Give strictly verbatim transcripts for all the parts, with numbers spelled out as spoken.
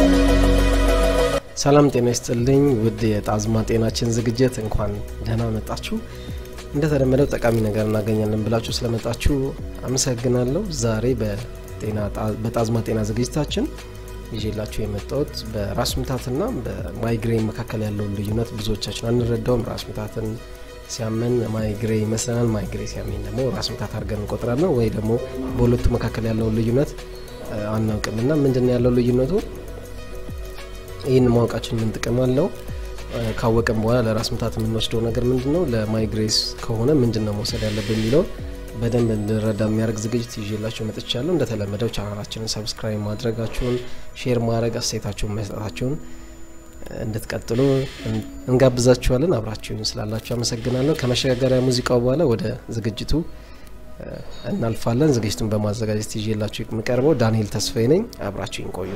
ሰላም ጤና ይስጥልኝ ውድ የጣዝማ ጤናችን ዝግጅት እንኳን ደህና መጣችሁ እንደተለመደው ጠቃሚ ነገር እናገኛለን ብላችሁ ስለመጣችሁ አመሰግናለሁ ዛሬ በጤና በጣዝማ ጤና ዝግጅታችን ይዤላችሁ የመጣሁት በራስ ምታትና በማይግሬን መካከል ያለው ልዩነት ብዙዎቻችን አንረዳውም ራስ ምታትን ሲያመን ማይግሬን መስለናል ማይግሬን ሲያመን ደግሞ ራስ ምታት አድርገን እንቆጥራለን ወይ ደግሞ በሁለቱ መካከል ያለው ልዩነት አናውቅምና ምንድነው ያለው ልዩነቱ ይሄን ማወቃችን ምን ጥቅም አለው ካወቀም በኋላ ለራስ ምታት የምንወስደው ነገር ምንድነው ለማይግሬስ ከሆነ ምንድነው መውሰድ ያለብን የሚለው በደንብ እንድንረዳ የሚያደርግ ዝግጅት ይዤላችሁ መጥቻለሁ እንደተለመደው ቻናላችንን ሰብስክራይብ ማድረጋችሁን ሼር ማድረግ አስተያየታችሁን መስጠታችሁን እንድትቀጥሉ እንጋብዛችኋለን አብራችሁን ስላላችሁ አመሰግናለሁ ከመሸጋገሪያ ሙዚቃው በኋላ ወደ ዝግጅቱ እናልፋለን ዝግጅቱን በማዘጋጀት ይዤላችሁ የምቀርበው ዳንኤል ተስፋዬ ነኝ አብራችሁን ቆዩ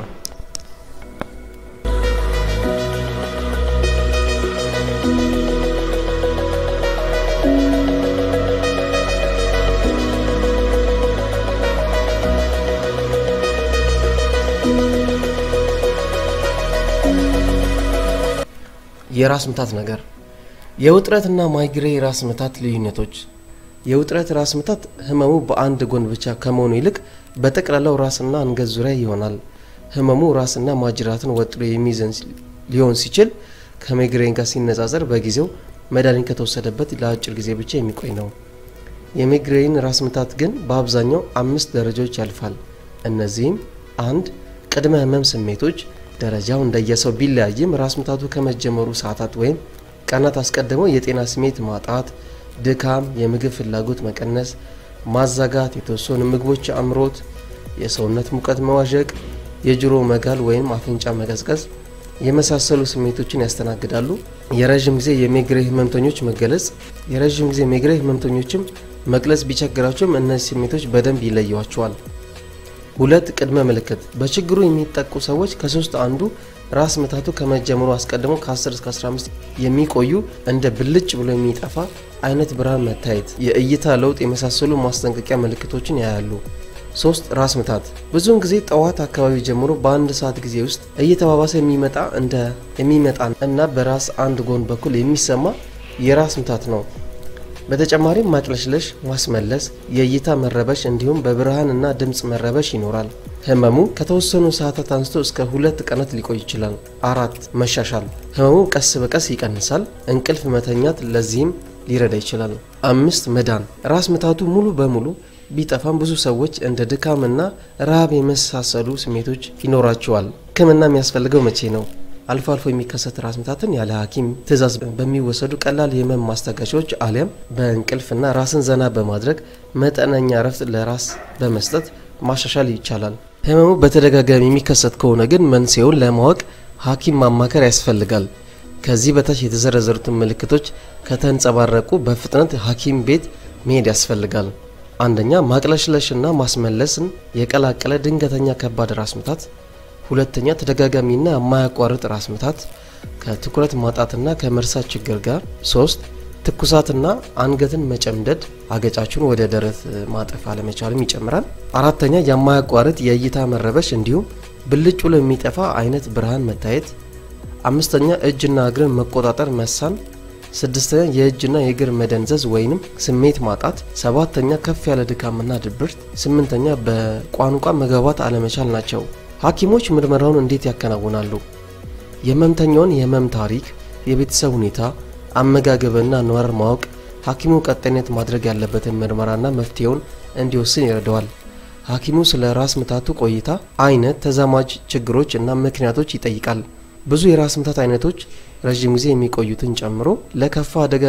የራስ ምታት ነገር የውጥረትና ማይግሬን ራስ ምታት ልዩነቶች የውጥረት ራስ ምታት ህመሙ በአንድ ጎን ብቻ ከመሆኑ ይልቅ በጠቅላላው ራስና አንገት ዙሪያ ይሆናል ህመሙ ራስና ማጅራትን ወጥሮ የሚይዘን ሊሆን ሲችል ከማይግሬን ጋር ሲነጻጸር በጊዜው መድኃኒት ከተወሰደበት ለአጭር ጊዜ ብቻ የሚቆይ ነው የማይግሬን ራስ ምታት ግን በአብዛኛው አምስት ደረጃዎች ያልፋል እነዚህም አንድ ቅድመ ህመም ስሜቶች ደረጃው እንደየሰው ቢለያይም ራስ ምታቱ ከመጀመሩ ሰዓታት ወይም ቀናት አስቀድመው የጤና ስሜት ማጣት ድካም የምግብ ፍላጎት መቀነስ ማዛጋት የተወሰኑ ምግቦች አምሮት የሰውነት ሙቀት መዋዠቅ የጆሮ መጋል ወይም አፍንጫ መቀዝቀዝ የመሳሰሉ ስሜቶችን ያስተናግዳሉ የረጅም ጊዜ የማይግሬን ህመምተኞች መገለጽ የረጅም ጊዜ ማይግሬን ህመምተኞችም መግለጽ ቢቸግራቸውም እነዚህ ስሜቶች በደንብ ይለያቸዋል ሁለት ቅድመ ምልክት በችግሩ የሚጠቁ ሰዎች ከሶስት አንዱ ራስ ምታቱ ከመጀመሩ አስቀድሞ ከ10 እስከ አስራ አምስት የሚቆዩ እንደ ብልጭ ብሎ የሚጠፋ አይነት ብርሃን መታየት የእይታ ለውጥ የመሳሰሉ ማስጠንቀቂያ ምልክቶችን ያያሉ ሶስት ራስ ምታት ብዙውን ጊዜ ጠዋት አካባቢ ጀምሮ በአንድ ሰዓት ጊዜ ውስጥ እየተባባሰ የሚመጣ እንደ የሚመጣ እና በራስ አንድ ጎን በኩል የሚሰማ የራስ ምታት ነው በተጨማሪም ማቅለሽለሽ ማስመለስ የእይታ መረበሽ እንዲሁም በብርሃንና ድምጽ መረበሽ ይኖራል ህመሙ ከተወሰኑ ሰዓታት አንስቶ እስከ ሁለት ቀናት ሊቆይ ይችላል አራት መሻሻል ህመሙ ቀስ በቀስ ይቀንሳል እንቅልፍ መተኛት ለዚህም ሊረዳ ይችላል አምስት መዳን ራስ ምታቱ ሙሉ በሙሉ ቢጠፋም ብዙ ሰዎች እንደ ድካምና ረሃብ የመሳሰሉ ስሜቶች ይኖራቸዋል ህክምና የሚያስፈልገው መቼ ነው አልፎ አልፎ የሚከሰት ራስ ምታትን ያለ ሐኪም ትዕዛዝ በሚወሰዱ ቀላል የህመም ማስታገሻዎች አሊያም በእንቅልፍና ራስን ዘና በማድረግ መጠነኛ ረፍት ለራስ በመስጠት ማሻሻል ይቻላል ህመሙ በተደጋጋሚ የሚከሰት ከሆነ ግን መንስኤውን ለማወቅ ሐኪም ማማከር ያስፈልጋል ከዚህ በታች የተዘረዘሩትን ምልክቶች ከተንጸባረቁ በፍጥነት ሐኪም ቤት መሄድ ያስፈልጋል አንደኛ ማቅለሽለሽና ማስመለስን የቀላቀለ ድንገተኛ ከባድ ራስ ምታት ሁለተኛ ተደጋጋሚና የማያቋርጥ ራስ ምታት ከትኩረት ማጣትና ከመርሳት ችግር ጋር ሶስት ትኩሳትና አንገትን መጨምደድ አገጫችሁን ወደ ደረት ማጠፍ አለመቻልም ይጨምራል አራተኛ የማያቋርጥ የእይታ መረበሽ እንዲሁም ብልጭ ብሎ የሚጠፋ አይነት ብርሃን መታየት አምስተኛ እጅና እግርን መቆጣጠር መሳን ስድስተኛ የእጅና የእግር መደንዘዝ ወይንም ስሜት ማጣት ሰባተኛ ከፍ ያለ ድካምና ድብርት ስምንተኛ በቋንቋ መግባባት አለመቻል ናቸው ሐኪሞች ምርመራውን እንዴት ያከናውናሉ የህመምተኛውን የህመም ታሪክ የቤተሰብ ሁኔታ አመጋገብና ኗር ማወቅ ሐኪሙ ቀጣይነት ማድረግ ያለበትን ምርመራና መፍትሄውን እንዲወስን ይረዳዋል ሐኪሙ ስለ ራስ ምታቱ ቆይታ አይነት ተዛማጅ ችግሮች እና ምክንያቶች ይጠይቃል ብዙ የራስ ምታት አይነቶች ረጅም ጊዜ የሚቆዩትን ጨምሮ ለከፋ አደጋ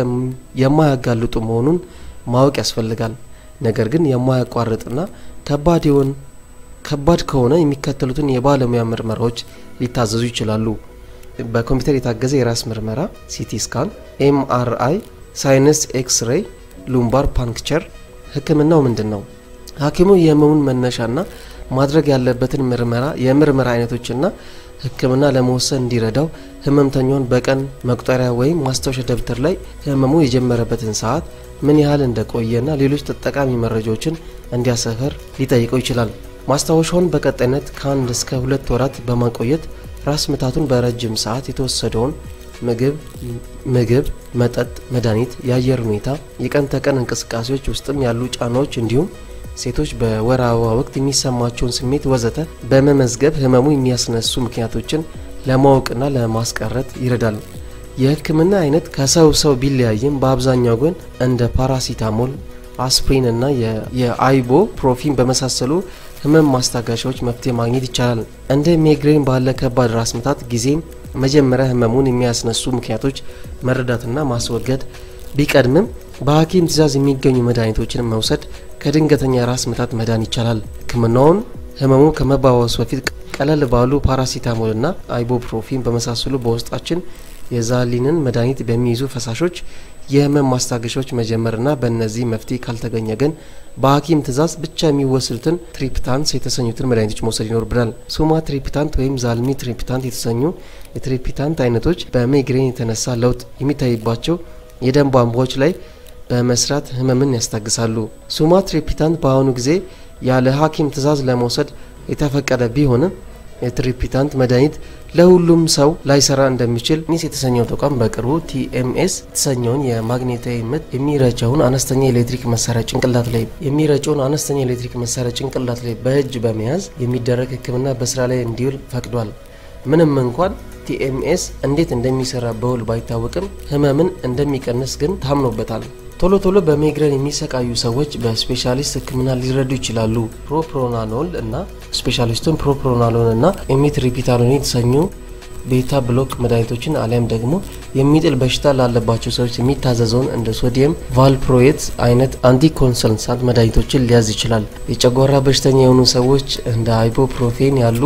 የማያጋልጡ መሆኑን ማወቅ ያስፈልጋል ነገር ግን የማያቋርጥና ከባድ ይሆን ከባድ ከሆነ የሚከተሉትን የባለሙያ ምርመራዎች ሊታዘዙ ይችላሉ በኮምፒውተር የታገዘ የራስ ምርመራ ሲቲ ስካን ኤምአርአይ ሳይነስ ኤክስ-ሬይ ሉምባር ፓንክቸር ህክምናው ምንድነው ሐኪሙ የህመሙን መነሻና ማድረግ ያለበትን ምርመራ የምርመራ አይነቶችና ህክምና ለመወሰን እንዲረዳው ህመምተኛውን በቀን መቁጠሪያ ወይም ማስታወሻ ደብተር ላይ ህመሙ የጀመረበትን ሰዓት ምን ያህል እንደቆየና ሌሎች ተጠቃሚ መረጃዎችን እንዲያሰፈር ሊጠይቀው ይችላል ማስታወሻውን በቀጣይነት ከአንድ እስከ ሁለት ወራት በማቆየት ራስ ምታቱን በረጅም ሰዓት የተወሰደውን ምግብ ምግብ መጠጥ መድኃኒት የአየር ሁኔታ የቀን ተቀን እንቅስቃሴዎች ውስጥም ያሉ ጫናዎች እንዲሁም ሴቶች በወር አበባ ወቅት የሚሰማቸውን ስሜት ወዘተ በመመዝገብ ህመሙ የሚያስነሱ ምክንያቶችን ለማወቅና ለማስቀረት ይረዳል። የህክምና አይነት ከሰው ሰው ቢለያይም በአብዛኛው ግን እንደ ፓራሲታሞል አስፕሪን እና የአይቦ ፕሮፊን በመሳሰሉ ህመም ማስታገሻዎች መፍትሄ ማግኘት ይቻላል። እንደ ማይግሬን ባለ ከባድ ራስ ምታት ጊዜ መጀመሪያ ህመሙን የሚያስነሱ ምክንያቶች መረዳትና ማስወገድ ቢቀድምም በሐኪም ትዕዛዝ የሚገኙ መድኃኒቶችን መውሰድ ከድንገተኛ ራስ ምታት መዳን ይቻላል። ህክምናውን ህመሙ ከመባባሱ በፊት ቀለል ባሉ ፓራሲታሞልና አይቦፕሮፊን በመሳሰሉ በውስጣችን የዛሊንን መድኃኒት በሚይዙ ፈሳሾች የህመም ማስታገሻዎች መጀመርና በእነዚህ መፍትሄ ካልተገኘ ግን በሐኪም ትዕዛዝ ብቻ የሚወሰዱትን ትሪፕታንስ የተሰኙትን መድኃኒቶች መውሰድ ይኖርብናል። ሱማ ትሪፕታንት ወይም ዛልሚ ትሪፕታንት የተሰኙ የትሪፕታንት አይነቶች በማይግሬን የተነሳ ለውጥ የሚታይባቸው የደም ቧንቧዎች ላይ በመስራት ህመምን ያስታግሳሉ። ሱማ ትሪፕታንት በአሁኑ ጊዜ ያለ ሐኪም ትዕዛዝ ለመውሰድ የተፈቀደ ቢሆንም የትሪፕታንት መድኃኒት ለሁሉም ሰው ላይሰራ እንደሚችል ኒስ የተሰኘው ተቋም በቅርቡ ቲኤምኤስ የተሰኘውን የማግኔታዊ ምት የሚረጨውን አነስተኛ ኤሌክትሪክ መሳሪያ ጭንቅላት ላይ የሚረጨውን አነስተኛ ኤሌክትሪክ መሳሪያ ጭንቅላት ላይ በእጅ በመያዝ የሚደረግ ህክምና በስራ ላይ እንዲውል ፈቅዷል። ምንም እንኳን ቲኤምኤስ እንዴት እንደሚሰራ በውል ባይታወቅም ህመምን እንደሚቀንስ ግን ታምኖበታል። ቶሎ ቶሎ በማይግሬን የሚሰቃዩ ሰዎች በስፔሻሊስት ህክምና ሊረዱ ይችላሉ። ፕሮፕሮናኖል እና ስፔሻሊስቱን ፕሮፕሮናኖል እና ኢሚትሪፒታሎን የተሰኙ ቤታ ብሎክ መድኃኒቶችን አሊያም ደግሞ የሚጥል በሽታ ላለባቸው ሰዎች የሚታዘዘውን እንደ ሶዲየም ቫልፕሮኤት አይነት አንቲኮንሰልታንት መድኃኒቶችን ሊያዝ ይችላል። የጨጓራ በሽተኛ የሆኑ ሰዎች እንደ አይቦፕሮፌን ያሉ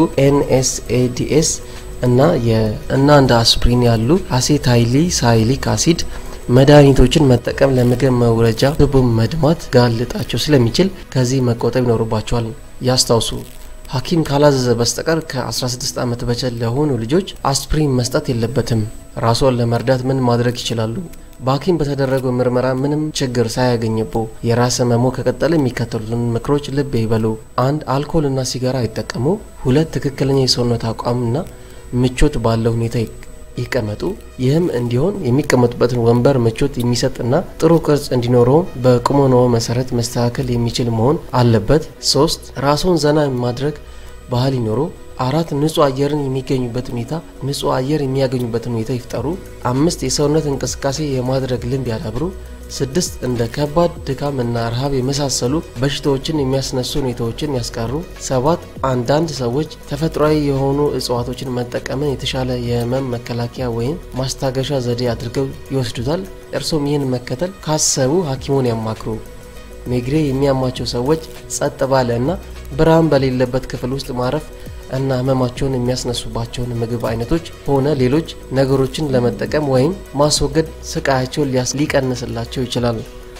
ኤንኤስኤዲኤስ እና እና እንደ አስፕሪን ያሉ አሴታይሊ ሳይሊክ አሲድ መድኃኒቶችን መጠቀም ለምግብ መውረጃ ቱቦ መድማት ጋልጣቸው ስለሚችል ከዚህ መቆጠብ ይኖርባቸዋል። ያስታውሱ ሐኪም ካላዘዘ በስተቀር ከ16 ዓመት በታች ለሆኑ ልጆች አስፕሪን መስጠት የለበትም። ራስዎን ለመርዳት ምን ማድረግ ይችላሉ? በሐኪም በተደረገው ምርመራ ምንም ችግር ሳያገኝቦ የራስ ህመሙ ከቀጠለ የሚከተሉትን ምክሮች ልብ ይበሉ። አንድ አልኮልና ሲጋራ አይጠቀሙ። ሁለት ትክክለኛ የሰውነት አቋምና ምቾት ባለው ሁኔታ ይቀመጡ። ይህም እንዲሆን የሚቀመጡበትን ወንበር ምቾት የሚሰጥና ጥሩ ቅርጽ እንዲኖረው በቁመናው መሰረት መስተካከል የሚችል መሆን አለበት። ሶስት ራስዎን ዘና ማድረግ ባህል ይኖሩ። አራት ንጹህ አየርን የሚገኙበት ሁኔታ ንጹህ አየር የሚያገኙበት ሁኔታ ይፍጠሩ። አምስት የሰውነት እንቅስቃሴ የማድረግ ልምድ ያዳብሩ። ስድስት እንደ ከባድ ድካምና ረሃብ የመሳሰሉ በሽታዎችን የሚያስነሱ ሁኔታዎችን ያስቀሩ። ሰባት አንዳንድ ሰዎች ተፈጥሯዊ የሆኑ እጽዋቶችን መጠቀምን የተሻለ የህመም መከላከያ ወይም ማስታገሻ ዘዴ አድርገው ይወስዱታል። እርሶም ይህን መከተል ካሰቡ ሐኪሙን ያማክሩ። ማይግሬን የሚያማቸው ሰዎች ጸጥ ባለና ብርሃን በሌለበት ክፍል ውስጥ ማረፍ እና ህመማቸውን የሚያስነሱባቸውን ምግብ አይነቶች ሆነ ሌሎች ነገሮችን ለመጠቀም ወይም ማስወገድ ስቃያቸውን ሊቀንስላቸው ይችላል።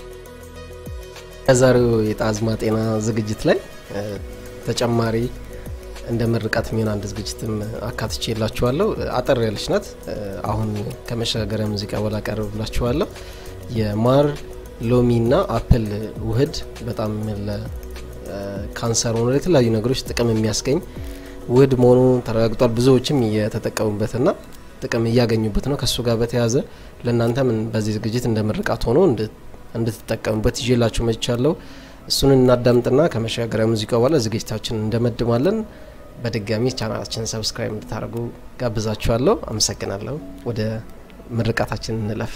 ከዛሬው የጣዝማ ጤና ዝግጅት ላይ ተጨማሪ እንደ ምርቃት የሚሆን አንድ ዝግጅትም አካትቼላችኋለሁ። አጠር ያለች ናት። አሁን ከመሸጋገሪያ ሙዚቃ በኋላ ቀርብላችኋለሁ። የማር ሎሚና አፕል ውህድ በጣም ለካንሰር ሆነ ለተለያዩ ነገሮች ጥቅም የሚያስገኝ ውህድ መሆኑ ተረጋግጧል። ብዙዎችም እየተጠቀሙበትና ጥቅም እያገኙበት ነው። ከሱ ጋር በተያያዘ ለእናንተም በዚህ ዝግጅት እንደ ምርቃት ሆኖ እንድትጠቀሙበት ይዤላችሁ መጥቻለሁ። እሱን እናዳምጥና ከመሸጋገሪያ ሙዚቃ በኋላ ዝግጅታችንን እንደመድማለን። በድጋሚ ቻናላችንን ሰብስክራይብ እንድታደርጉ ጋብዛችኋለሁ። አመሰግናለሁ። ወደ ምርቃታችን እንለፍ።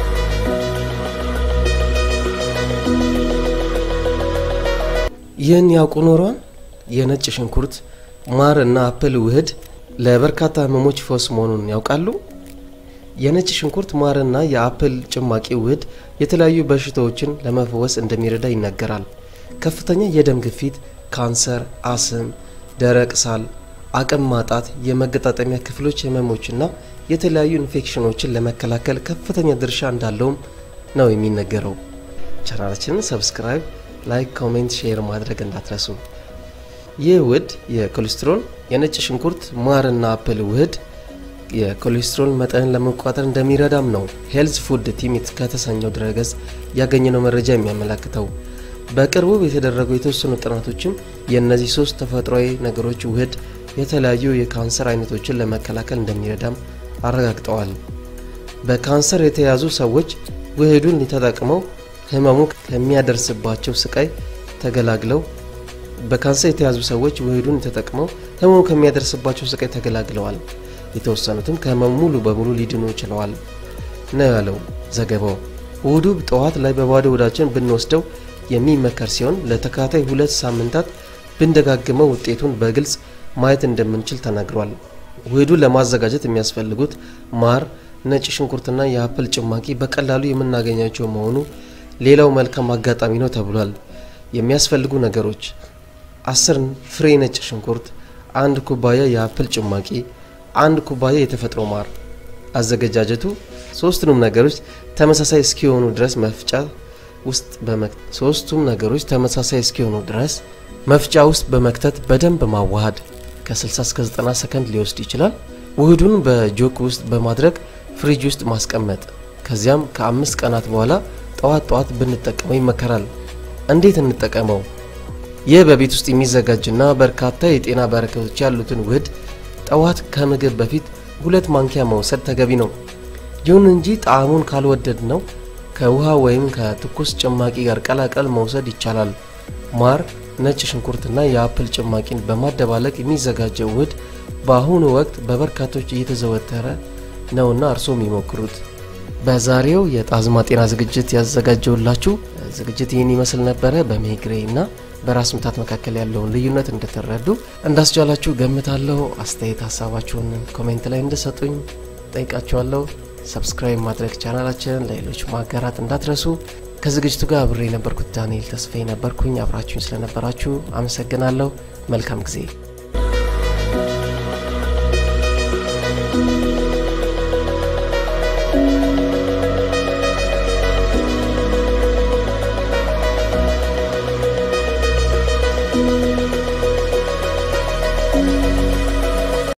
ይህን ያውቁ ኖሯል? የነጭ ሽንኩርት ማር እና አፕል ውህድ ለበርካታ ህመሞች ፈውስ መሆኑን ያውቃሉ? የነጭ ሽንኩርት ማር እና የአፕል ጭማቂ ውህድ የተለያዩ በሽታዎችን ለመፈወስ እንደሚረዳ ይነገራል። ከፍተኛ የደም ግፊት፣ ካንሰር፣ አስም፣ ደረቅ ሳል፣ አቅም ማጣት፣ የመገጣጠሚያ ክፍሎች ህመሞችና የተለያዩ ኢንፌክሽኖችን ለመከላከል ከፍተኛ ድርሻ እንዳለው ነው የሚነገረው። ቻናላችንን ሰብስክራይብ፣ ላይክ፣ ኮሜንት፣ ሼር ማድረግ እንዳትረሱ። ይህ ውህድ የኮሌስትሮል የነጭ ሽንኩርት ማር እና አፕል ውህድ የኮሌስትሮል መጠንን ለመቆጣጠር እንደሚረዳም ነው ሄልዝ ፉድ ቲም ከተሰኘው ድረገጽ ያገኘነው መረጃ የሚያመለክተው። በቅርቡ የተደረጉ የተወሰኑ ጥናቶችም የእነዚህ ሶስት ተፈጥሯዊ ነገሮች ውህድ የተለያዩ የካንሰር አይነቶችን ለመከላከል እንደሚረዳም አረጋግጠዋል። በካንሰር የተያዙ ሰዎች ውህዱን ተጠቅመው ህመሙ ከሚያደርስባቸው ስቃይ ተገላግለው በካንሰር የተያዙ ሰዎች ውህዱን ተጠቅመው ህመሙ ከሚያደርስባቸው ስቃይ ተገላግለዋል። የተወሰኑትም ከህመሙ ሙሉ በሙሉ ሊድኑ ችለዋል ነው ያለው ዘገባው። ውህዱ ጠዋት ላይ በባዶ ሆዳችን ብንወስደው የሚመከር ሲሆን ለተከታታይ ሁለት ሳምንታት ብንደጋግመው ውጤቱን በግልጽ ማየት እንደምንችል ተናግሯል። ውህዱን ለማዘጋጀት የሚያስፈልጉት ማር፣ ነጭ ሽንኩርትና የአፕል ጭማቂ በቀላሉ የምናገኛቸው መሆኑ ሌላው መልካም አጋጣሚ ነው ተብሏል። የሚያስፈልጉ ነገሮች አስር ፍሬ ነጭ ሽንኩርት፣ አንድ ኩባያ የአፕል ጭማቂ፣ አንድ ኩባያ የተፈጥሮ ማር። አዘገጃጀቱ ሶስቱንም ነገሮች ተመሳሳይ እስኪሆኑ ድረስ መፍጫ ውስጥ በመክተት ሶስቱም ነገሮች ተመሳሳይ እስኪሆኑ ድረስ መፍጫ ውስጥ በመክተት በደንብ ማዋሃድ ከ60 እስከ ዘጠና ሰከንድ ሊወስድ ይችላል። ውህዱን በጆክ ውስጥ በማድረግ ፍሪጅ ውስጥ ማስቀመጥ ከዚያም ከአምስት ቀናት በኋላ ጧት ጧት ብንጠቀመው ይመከራል። እንዴት እንጠቀመው? ይህ በቤት ውስጥ የሚዘጋጅና በርካታ የጤና በረከቶች ያሉትን ውህድ ጧት ከምግብ በፊት ሁለት ማንኪያ መውሰድ ተገቢ ነው። ይሁን እንጂ ጣዕሙን ካልወደድነው ከውሃ ወይም ከትኩስ ጭማቂ ጋር ቀላቀል መውሰድ ይቻላል። ማር፣ ነጭ ሽንኩርትና የአፕል ጭማቂን በማደባለቅ የሚዘጋጀው ውህድ በአሁኑ ወቅት በበርካቶች እየተዘወተረ ነውና እርሶም ይሞክሩት። በዛሬው የጣዝማ ጤና ዝግጅት ያዘጋጀውላችሁ ዝግጅት ይህን ይመስል ነበር። በማይግሬንና በራስ ምታት መካከል ያለውን ልዩነት እንደተረዱ እንዳስቻላችሁ ገምታለሁ። አስተያየት ሐሳባችሁን ኮሜንት ላይ እንድትሰጡኝ ጠይቃችኋለሁ። ሰብስክራይብ ማድረግ ቻናላችንን ለሌሎች ማጋራት እንዳትረሱ። ከዝግጅቱ ጋር አብሬ ነበርኩት ዳንኤል ተስፋዬ ነበርኩኝ። አብራችሁኝ ስለነበራችሁ አመሰግናለሁ። መልካም ጊዜ